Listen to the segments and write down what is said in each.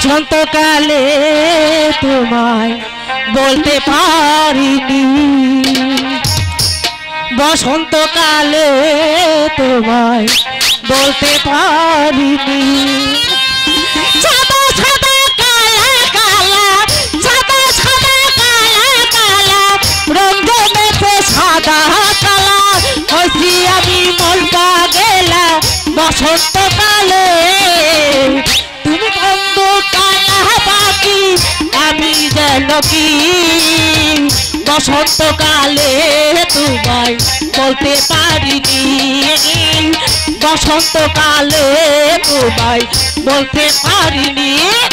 বসন্তকালে তোমায় বলতে পারিনি, বসন্তকালে তোমায় বলতে পারিনি। সাদা সাদা কালা কালা, সাদা সাদা কালা কালা, রঙ মেখে সাদা কালা হয়েছি আমি মনটা গেলা বসন্তকালে। তুমি বন্ধ কালা পাখি আমি যেন কি বসন্তকালে তোমায় বলতে পারিনি, বসন্তকালে তোমায় বলতে পারিনি।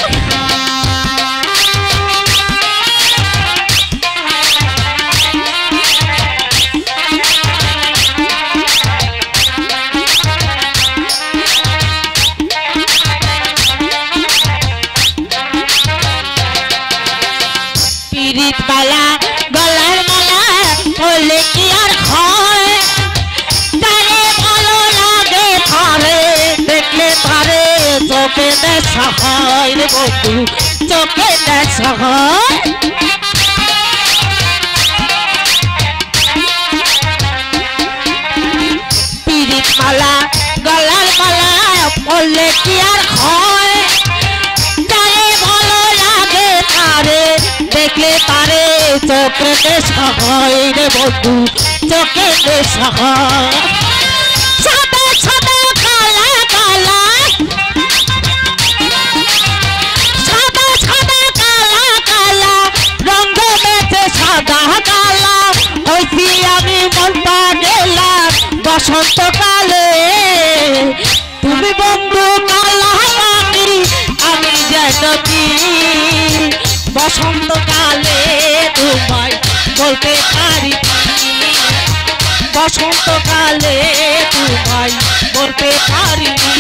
পিরিত মালা গলার মালা বললে কি আর হয়, তারে ভালো লাগে তারে দেখলে তারে চোখে নেশা হয় রে বন্ধু, চোখে নেশা হয়। পিরিত মালা গলার মালা বললে কি আর হয়, তারে ভালো লাগে তারে দেখলে তারে চোখে নেশা হয় রে বন্ধু, চোখে নেশা হয়। সাদা সাদা কালা কালা, সাদা সাদা কালা কালা, রঙ মেখে সাদা কালা হইছি আমি মনটা গেলাম বসন্তকালে। তুমি বন্ধু কালা পাখি আমি যেন কি বসন্তকালে তোমায় বলতে পারিনি, বসন্তকালে তোমায় বলতে পারিনি।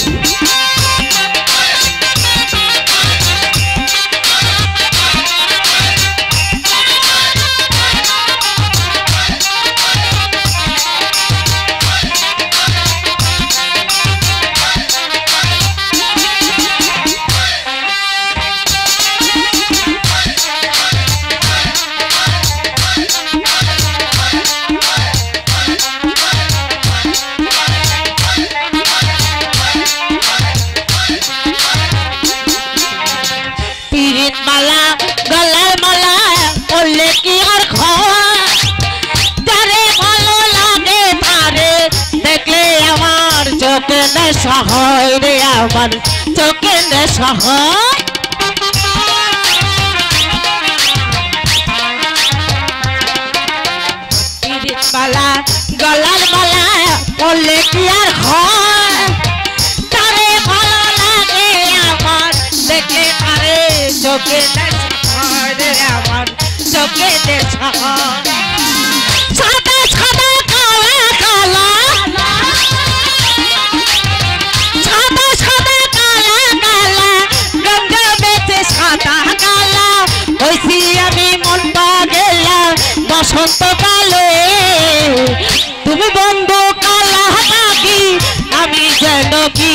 মালা গলার মালা বললে কি আর হয়, তারে ভালো লাগে তারে দেখলে আমার চোখে নেশা হয় রে, আমার চোখে নেশা হয়। পিরিত মালা গলার মালা বললে কি আর হয়, তারে ভালো লাগে আমার দেখলে তারে চোখে নেশা হয় রে, আমার চোখে নেশা হয়। সাদা সাদা কালা কালা, সাদা সাদা কালা কালা, রঙ মেখে সাদা কালা হইছি আমি মনটা গেলাম বসন্তকালে। তুমি বন্ধু কালা পাখি আমি যেন কি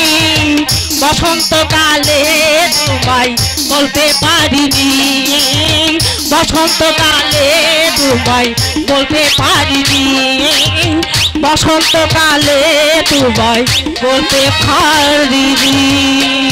বসন্তকালে তোমায় বলতে পারিনি, বসন্তকালে তোমায় বলতে পারিনি, বসন্তকালে তোমায় বলতে পারিনি।